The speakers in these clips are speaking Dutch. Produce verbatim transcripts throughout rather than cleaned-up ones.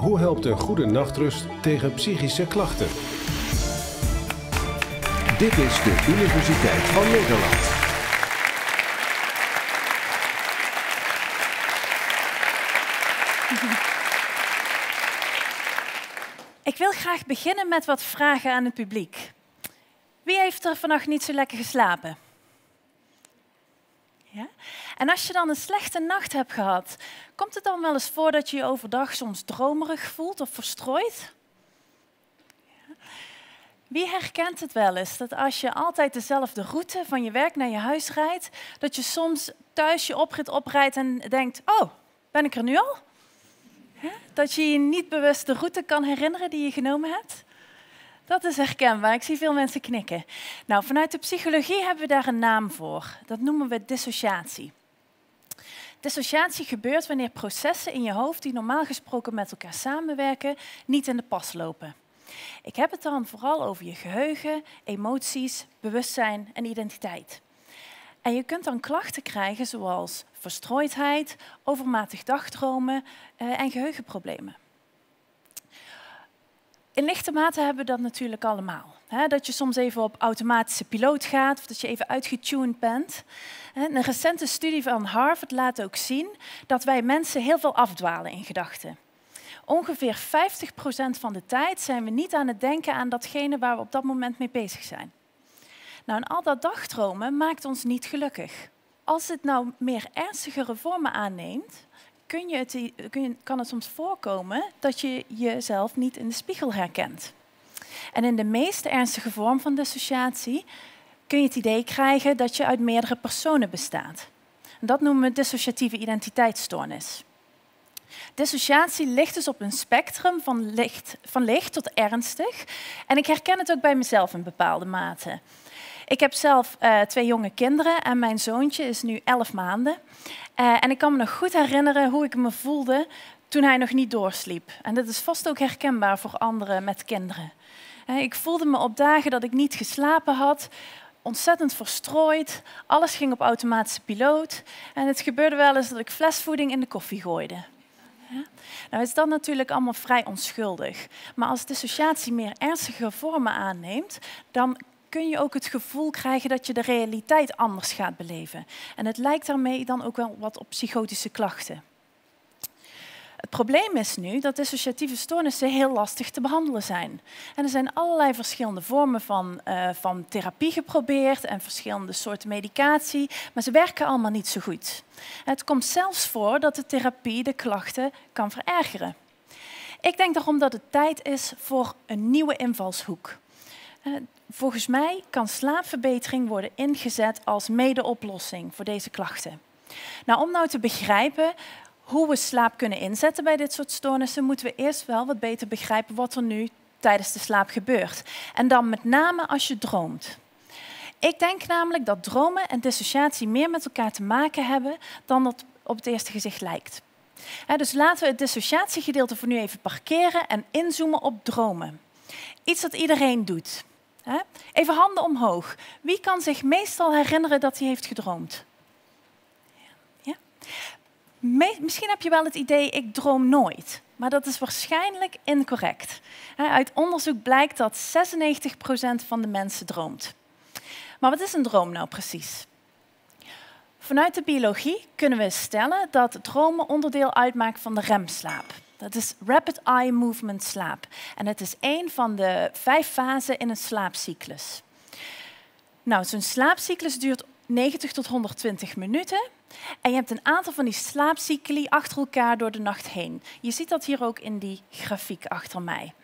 Hoe helpt een goede nachtrust tegen psychische klachten? Dit is de Universiteit van Nederland. Ik wil graag beginnen met wat vragen aan het publiek. Wie heeft er vannacht niet zo lekker geslapen? Ja? En als je dan een slechte nacht hebt gehad, komt het dan wel eens voor dat je je overdag soms dromerig voelt of verstrooid? Ja. Wie herkent het wel eens dat als je altijd dezelfde route van je werk naar je huis rijdt, dat je soms thuis je oprit oprijdt en denkt, oh, ben ik er nu al? Ja? Dat je je niet bewust de route kan herinneren die je genomen hebt? Dat is herkenbaar. Ik zie veel mensen knikken. Nou, vanuit de psychologie hebben we daar een naam voor. Dat noemen we dissociatie. Dissociatie gebeurt wanneer processen in je hoofd die normaal gesproken met elkaar samenwerken, niet in de pas lopen. Ik heb het dan vooral over je geheugen, emoties, bewustzijn en identiteit. En je kunt dan klachten krijgen zoals verstrooidheid, overmatig dagdromen uh, en geheugenproblemen. In lichte mate hebben we dat natuurlijk allemaal. He, dat je soms even op automatische piloot gaat of dat je even uitgetuned bent. Een recente studie van Harvard laat ook zien dat wij mensen heel veel afdwalen in gedachten. Ongeveer vijftig procent van de tijd zijn we niet aan het denken aan datgene waar we op dat moment mee bezig zijn. Nou, en al dat dagdromen maakt ons niet gelukkig. Als het nou meer ernstigere vormen aanneemt, kun je het, kun je, kan het soms voorkomen dat je jezelf niet in de spiegel herkent. En in de meest ernstige vorm van dissociatie kun je het idee krijgen dat je uit meerdere personen bestaat. En dat noemen we dissociatieve identiteitsstoornis. Dissociatie ligt dus op een spectrum van licht, van licht tot ernstig. En ik herken het ook bij mezelf in bepaalde mate. Ik heb zelf uh, twee jonge kinderen en mijn zoontje is nu elf maanden. Uh, en ik kan me nog goed herinneren hoe ik me voelde toen hij nog niet doorsliep. En dat is vast ook herkenbaar voor anderen met kinderen. Uh, ik voelde me op dagen dat ik niet geslapen had, ontzettend verstrooid. Alles ging op automatische piloot. En het gebeurde wel eens dat ik flesvoeding in de koffie gooide. Ja? Nou is dat natuurlijk allemaal vrij onschuldig. Maar als dissociatie meer ernstige vormen aanneemt, dan kun je ook het gevoel krijgen dat je de realiteit anders gaat beleven. En het lijkt daarmee dan ook wel wat op psychotische klachten. Het probleem is nu dat dissociatieve stoornissen heel lastig te behandelen zijn. En er zijn allerlei verschillende vormen van, uh, van therapie geprobeerd en verschillende soorten medicatie, maar ze werken allemaal niet zo goed. Het komt zelfs voor dat de therapie de klachten kan verergeren. Ik denk daarom dat het tijd is voor een nieuwe invalshoek. Uh, volgens mij kan slaapverbetering worden ingezet als mede-oplossing voor deze klachten. Nou, om nou te begrijpen hoe we slaap kunnen inzetten bij dit soort stoornissen, moeten we eerst wel wat beter begrijpen wat er nu tijdens de slaap gebeurt. En dan met name als je droomt. Ik denk namelijk dat dromen en dissociatie meer met elkaar te maken hebben dan dat op het eerste gezicht lijkt. Uh, dus laten we het dissociatiegedeelte voor nu even parkeren en inzoomen op dromen. Iets dat iedereen doet. Even handen omhoog. Wie kan zich meestal herinneren dat hij heeft gedroomd? Ja? Me- Misschien heb je wel het idee, ik droom nooit. Maar dat is waarschijnlijk incorrect. Uit onderzoek blijkt dat zesennegentig procent van de mensen droomt. Maar wat is een droom nou precies? Vanuit de biologie kunnen we stellen dat dromen onderdeel uitmaakt van de remslaap. Dat is Rapid Eye Movement slaap. En het is één van de vijf fasen in een slaapcyclus. Nou, zo'n slaapcyclus duurt negentig tot honderdtwintig minuten. En je hebt een aantal van die slaapcycli achter elkaar door de nacht heen. Je ziet dat hier ook in die grafiek achter mij.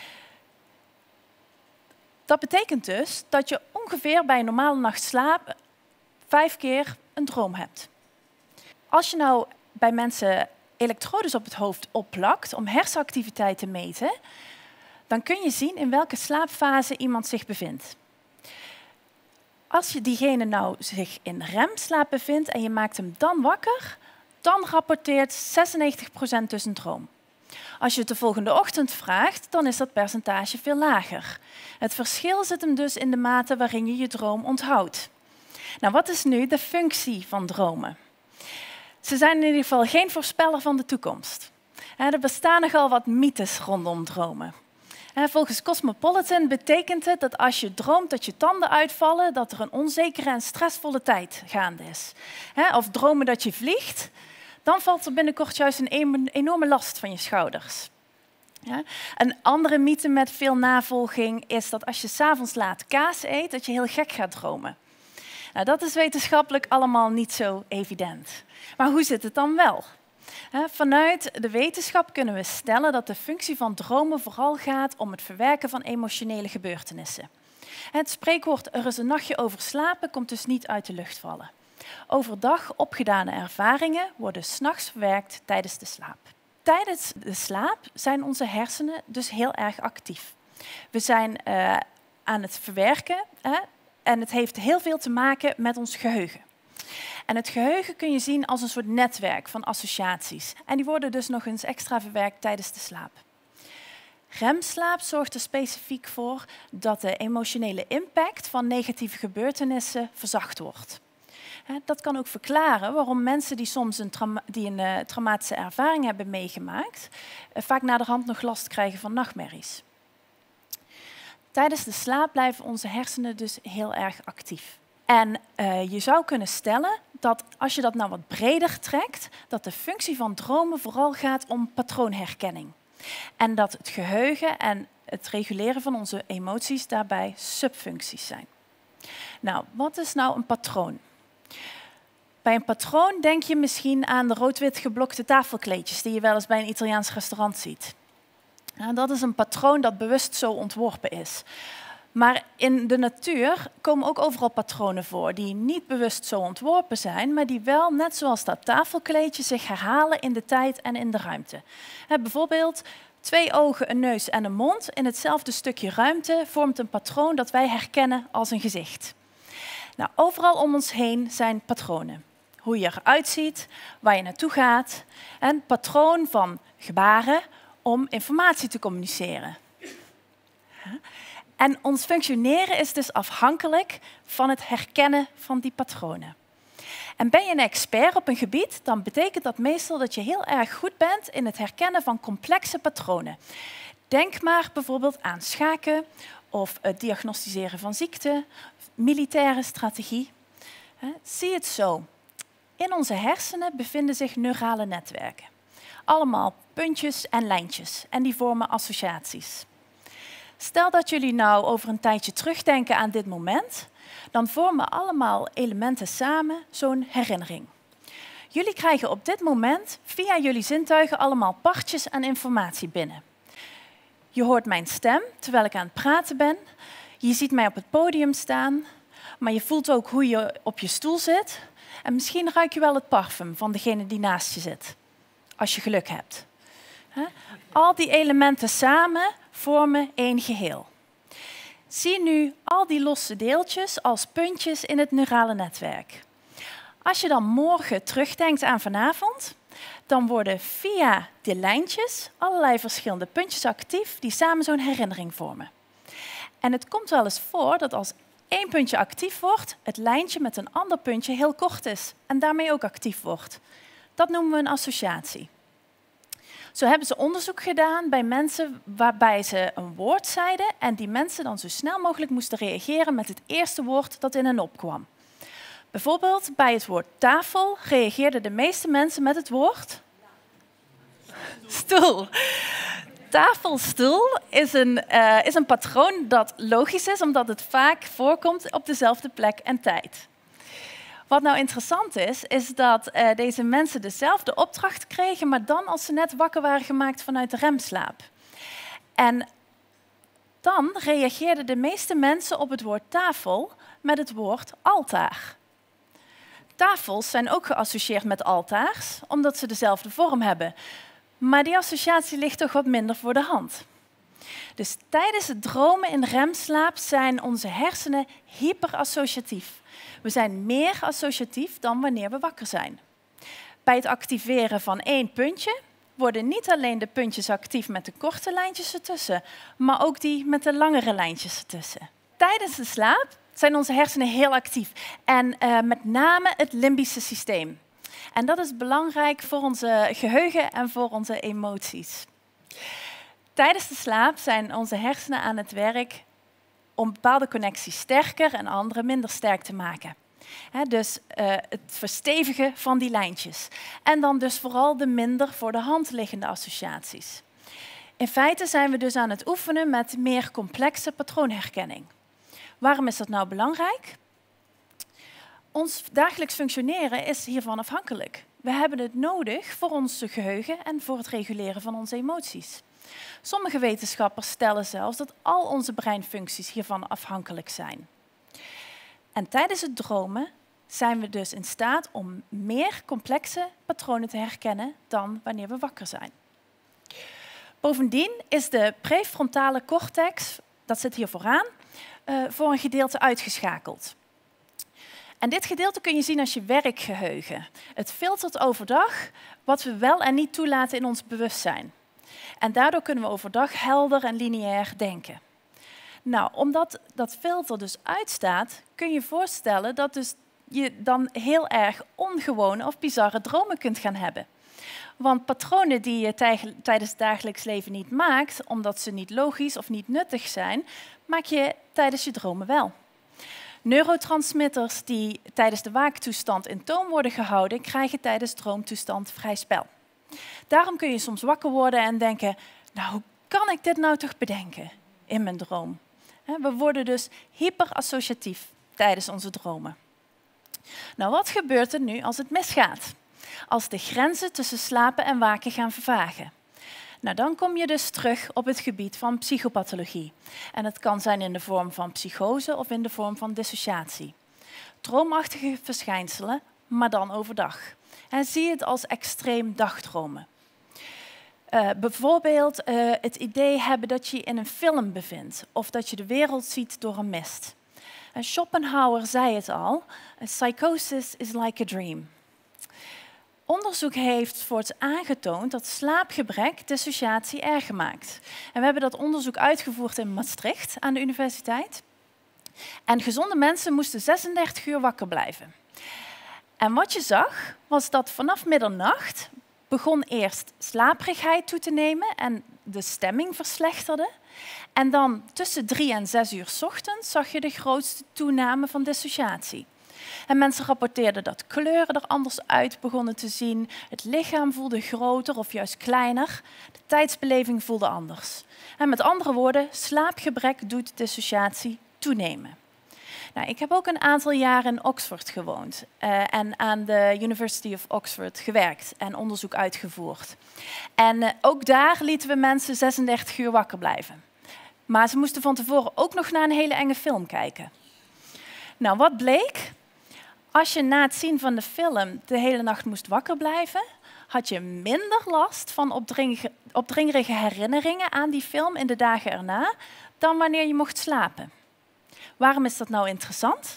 Dat betekent dus dat je ongeveer bij een normale nacht slaap vijf keer een droom hebt. Als je nou bij mensen elektrodes op het hoofd opplakt om hersenactiviteit te meten, dan kun je zien in welke slaapfase iemand zich bevindt. Als je diegene nou zich in remslaap bevindt en je maakt hem dan wakker, dan rapporteert zesennegentig procent dus een droom. Als je het de volgende ochtend vraagt, dan is dat percentage veel lager. Het verschil zit hem dus in de mate waarin je je droom onthoudt. Nou, wat is nu de functie van dromen? Ze zijn in ieder geval geen voorspeller van de toekomst. Er bestaan nogal wat mythes rondom dromen. Volgens Cosmopolitan betekent het dat als je droomt dat je tanden uitvallen, dat er een onzekere en stressvolle tijd gaande is. Of dromen dat je vliegt, dan valt er binnenkort juist een enorme last van je schouders. Een andere mythe met veel navolging is dat als je 's avonds laat kaas eet, dat je heel gek gaat dromen. Nou, dat is wetenschappelijk allemaal niet zo evident. Maar hoe zit het dan wel? Vanuit de wetenschap kunnen we stellen dat de functie van dromen vooral gaat om het verwerken van emotionele gebeurtenissen. Het spreekwoord "er is een nachtje over slapen" komt dus niet uit de lucht vallen. Overdag opgedane ervaringen worden 's nachts verwerkt tijdens de slaap. Tijdens de slaap zijn onze hersenen dus heel erg actief. We zijn uh, aan het verwerken hè, en het heeft heel veel te maken met ons geheugen. En het geheugen kun je zien als een soort netwerk van associaties. En die worden dus nog eens extra verwerkt tijdens de slaap. Remslaap zorgt er specifiek voor dat de emotionele impact van negatieve gebeurtenissen verzacht wordt. Dat kan ook verklaren waarom mensen die soms een, trauma die een uh, traumatische ervaring hebben meegemaakt, uh, vaak naderhand nog last krijgen van nachtmerries. Tijdens de slaap blijven onze hersenen dus heel erg actief. En uh, je zou kunnen stellen dat als je dat nou wat breder trekt, dat de functie van dromen vooral gaat om patroonherkenning. En dat het geheugen en het reguleren van onze emoties daarbij subfuncties zijn. Nou, wat is nou een patroon? Bij een patroon denk je misschien aan de rood-wit geblokte tafelkleedjes die je wel eens bij een Italiaans restaurant ziet. Nou, dat is een patroon dat bewust zo ontworpen is. Maar in de natuur komen ook overal patronen voor die niet bewust zo ontworpen zijn, maar die wel, net zoals dat tafelkleedje, zich herhalen in de tijd en in de ruimte. He, bijvoorbeeld twee ogen, een neus en een mond in hetzelfde stukje ruimte vormt een patroon dat wij herkennen als een gezicht. Nou, overal om ons heen zijn patronen. Hoe je eruit ziet, waar je naartoe gaat. Een patroon van gebaren om informatie te communiceren. En ons functioneren is dus afhankelijk van het herkennen van die patronen. En ben je een expert op een gebied, dan betekent dat meestal dat je heel erg goed bent in het herkennen van complexe patronen. Denk maar bijvoorbeeld aan schaken of het diagnosticeren van ziekte, militaire strategie. Zie het zo. In onze hersenen bevinden zich neurale netwerken. Allemaal puntjes en lijntjes en die vormen associaties. Stel dat jullie nou over een tijdje terugdenken aan dit moment, dan vormen allemaal elementen samen zo'n herinnering. Jullie krijgen op dit moment via jullie zintuigen allemaal partjes aan informatie binnen. Je hoort mijn stem terwijl ik aan het praten ben. Je ziet mij op het podium staan, maar je voelt ook hoe je op je stoel zit. En misschien ruik je wel het parfum van degene die naast je zit, als je geluk hebt. Al die elementen samen vormen één geheel. Zie nu al die losse deeltjes als puntjes in het neurale netwerk. Als je dan morgen terugdenkt aan vanavond, dan worden via de lijntjes allerlei verschillende puntjes actief die samen zo'n herinnering vormen. En het komt wel eens voor dat als één puntje actief wordt, het lijntje met een ander puntje heel kort is en daarmee ook actief wordt. Dat noemen we een associatie. Zo hebben ze onderzoek gedaan bij mensen waarbij ze een woord zeiden en die mensen dan zo snel mogelijk moesten reageren met het eerste woord dat in hen opkwam. Bijvoorbeeld bij het woord tafel reageerden de meeste mensen met het woord stoel. Tafelstoel is een, uh, is een patroon dat logisch is, omdat het vaak voorkomt op dezelfde plek en tijd. Wat nou interessant is, is dat uh, deze mensen dezelfde opdracht kregen, maar dan als ze net wakker waren gemaakt vanuit de remslaap. En dan reageerden de meeste mensen op het woord tafel met het woord altaar. Tafels zijn ook geassocieerd met altaars, omdat ze dezelfde vorm hebben. Maar die associatie ligt toch wat minder voor de hand. Dus tijdens het dromen in remslaap zijn onze hersenen hyperassociatief. We zijn meer associatief dan wanneer we wakker zijn. Bij het activeren van één puntje worden niet alleen de puntjes actief met de korte lijntjes ertussen, maar ook die met de langere lijntjes ertussen. Tijdens de slaap zijn onze hersenen heel actief en uh, met name het limbische systeem. En dat is belangrijk voor onze geheugen en voor onze emoties. Tijdens de slaap zijn onze hersenen aan het werk om bepaalde connecties sterker en andere minder sterk te maken. He, dus uh, het verstevigen van die lijntjes. En dan dus vooral de minder voor de hand liggende associaties. In feite zijn we dus aan het oefenen met meer complexe patroonherkenning. Waarom is dat nou belangrijk? Ons dagelijks functioneren is hiervan afhankelijk. We hebben het nodig voor ons geheugen en voor het reguleren van onze emoties. Sommige wetenschappers stellen zelfs dat al onze breinfuncties hiervan afhankelijk zijn. En tijdens het dromen zijn we dus in staat om meer complexe patronen te herkennen dan wanneer we wakker zijn. Bovendien is de prefrontale cortex, dat zit hier vooraan, uh, voor een gedeelte uitgeschakeld. En dit gedeelte kun je zien als je werkgeheugen. Het filtert overdag wat we wel en niet toelaten in ons bewustzijn. En daardoor kunnen we overdag helder en lineair denken. Nou, omdat dat filter dus uitstaat, kun je je voorstellen dat dus je dan heel erg ongewone of bizarre dromen kunt gaan hebben. Want patronen die je tijdens het dagelijks leven niet maakt, omdat ze niet logisch of niet nuttig zijn, maak je tijdens je dromen wel. Neurotransmitters die tijdens de waaktoestand in toom worden gehouden, krijgen tijdens droomtoestand vrij spel. Daarom kun je soms wakker worden en denken, nou, hoe kan ik dit nou toch bedenken in mijn droom? We worden dus hyperassociatief tijdens onze dromen. Nou, wat gebeurt er nu als het misgaat? Als de grenzen tussen slapen en waken gaan vervagen. Nou, dan kom je dus terug op het gebied van psychopathologie. En het kan zijn in de vorm van psychose of in de vorm van dissociatie. Droomachtige verschijnselen, maar dan overdag. En zie het als extreem dagdromen. Uh, bijvoorbeeld uh, het idee hebben dat je je in een film bevindt of dat je de wereld ziet door een mist. En Schopenhauer zei het al, psychosis is like a dream. Onderzoek heeft voorts aangetoond dat slaapgebrek dissociatie erger maakt. En we hebben dat onderzoek uitgevoerd in Maastricht aan de universiteit. En gezonde mensen moesten zesendertig uur wakker blijven. En wat je zag, was dat vanaf middernacht begon eerst slaperigheid toe te nemen en de stemming verslechterde. En dan tussen drie en zes uur 's ochtends zag je de grootste toename van dissociatie. En mensen rapporteerden dat kleuren er anders uit begonnen te zien, het lichaam voelde groter of juist kleiner, de tijdsbeleving voelde anders. En met andere woorden, slaapgebrek doet dissociatie toenemen. Nou, ik heb ook een aantal jaren in Oxford gewoond uh, en aan de University of Oxford gewerkt en onderzoek uitgevoerd. En uh, ook daar lieten we mensen zesendertig uur wakker blijven. Maar ze moesten van tevoren ook nog naar een hele enge film kijken. Nou, wat bleek? Als je na het zien van de film de hele nacht moest wakker blijven, had je minder last van opdringerige, opdringerige herinneringen aan die film in de dagen erna dan wanneer je mocht slapen. Waarom is dat nou interessant?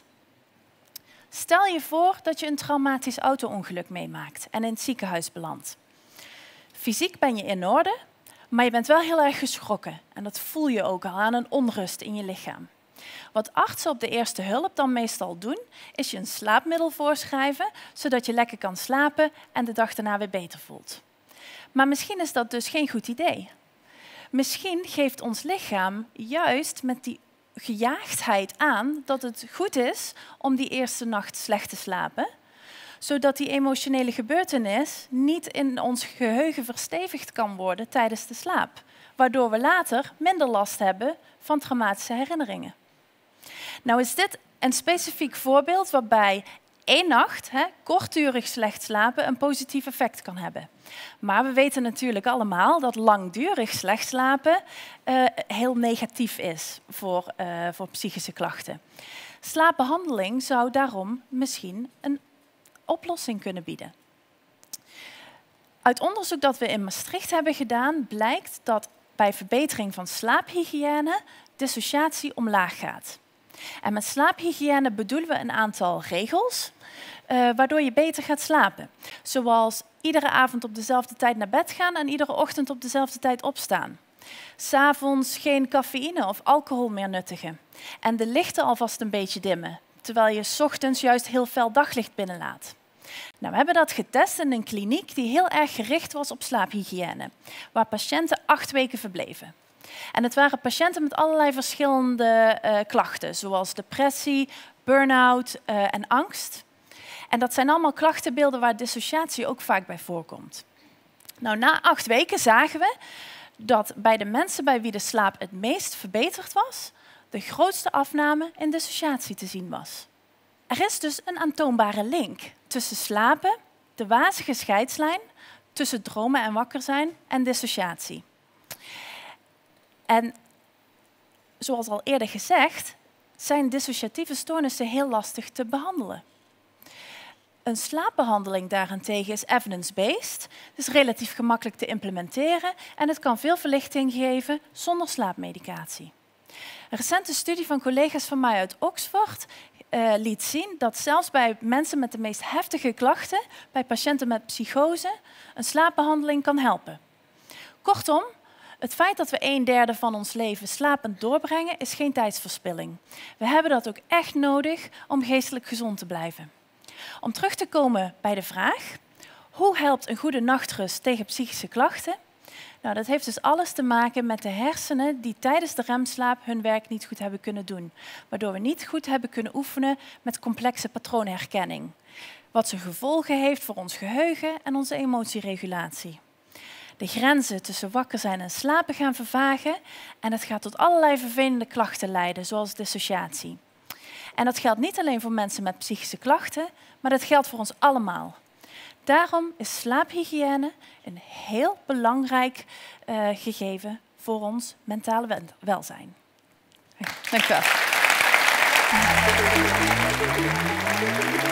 Stel je voor dat je een traumatisch auto-ongeluk meemaakt en in het ziekenhuis belandt. Fysiek ben je in orde, maar je bent wel heel erg geschrokken. En dat voel je ook al aan een onrust in je lichaam. Wat artsen op de eerste hulp dan meestal doen, is je een slaapmiddel voorschrijven, zodat je lekker kan slapen en de dag daarna weer beter voelt. Maar misschien is dat dus geen goed idee. Misschien geeft ons lichaam juist met die gejaagdheid aan dat het goed is om die eerste nacht slecht te slapen, zodat die emotionele gebeurtenis niet in ons geheugen verstevigd kan worden tijdens de slaap, waardoor we later minder last hebben van traumatische herinneringen. Nou is dit een specifiek voorbeeld waarbij één nacht, hè, kortdurig slecht slapen, een positief effect kan hebben. Maar we weten natuurlijk allemaal dat langdurig slecht slapen uh, heel negatief is voor, uh, voor psychische klachten. Slaapbehandeling zou daarom misschien een oplossing kunnen bieden. Uit onderzoek dat we in Maastricht hebben gedaan, blijkt dat bij verbetering van slaaphygiëne dissociatie omlaag gaat. En met slaaphygiëne bedoelen we een aantal regels, uh, waardoor je beter gaat slapen. Zoals iedere avond op dezelfde tijd naar bed gaan en iedere ochtend op dezelfde tijd opstaan. 'S Avonds geen cafeïne of alcohol meer nuttigen. En de lichten alvast een beetje dimmen, terwijl je 's ochtends juist heel fel daglicht binnenlaat. Nou, we hebben dat getest in een kliniek die heel erg gericht was op slaaphygiëne, waar patiënten acht weken verbleven. En het waren patiënten met allerlei verschillende uh, klachten, zoals depressie, burn-out uh, en angst. En dat zijn allemaal klachtenbeelden waar dissociatie ook vaak bij voorkomt. Nou, na acht weken zagen we dat bij de mensen bij wie de slaap het meest verbeterd was, de grootste afname in dissociatie te zien was. Er is dus een aantoonbare link tussen slapen, de wazige scheidslijn, tussen dromen en wakker zijn en dissociatie. En zoals al eerder gezegd, zijn dissociatieve stoornissen heel lastig te behandelen. Een slaapbehandeling daarentegen is evidence-based, dus relatief gemakkelijk te implementeren en het kan veel verlichting geven zonder slaapmedicatie. Een recente studie van collega's van mij uit Oxford uh, liet zien dat zelfs bij mensen met de meest heftige klachten, bij patiënten met psychose, een slaapbehandeling kan helpen. Kortom, het feit dat we een derde van ons leven slapend doorbrengen is geen tijdsverspilling. We hebben dat ook echt nodig om geestelijk gezond te blijven. Om terug te komen bij de vraag, hoe helpt een goede nachtrust tegen psychische klachten? Nou, dat heeft dus alles te maken met de hersenen die tijdens de remslaap hun werk niet goed hebben kunnen doen. Waardoor we niet goed hebben kunnen oefenen met complexe patroonherkenning. Wat zijn gevolgen heeft voor ons geheugen en onze emotieregulatie. De grenzen tussen wakker zijn en slapen gaan vervagen en het gaat tot allerlei vervelende klachten leiden, zoals dissociatie. En dat geldt niet alleen voor mensen met psychische klachten, maar dat geldt voor ons allemaal. Daarom is slaaphygiëne een heel belangrijk uh, gegeven voor ons mentale welzijn. Dank u wel.